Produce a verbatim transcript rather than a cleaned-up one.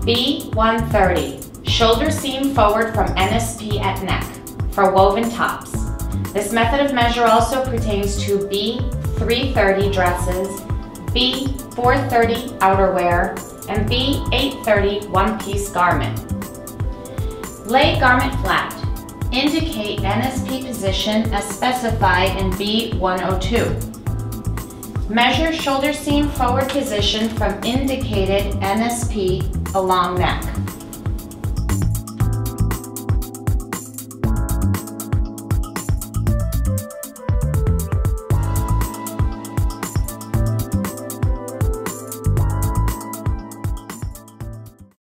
B one thirty, shoulder seam forward from N S P at neck, for woven tops. This method of measure also pertains to B three thirty dresses, B four thirty outerwear, and B eight thirty one-piece garment. Lay garment flat. Indicate N S P position as specified in B one oh two. Measure shoulder seam forward position from indicated N S P along neck.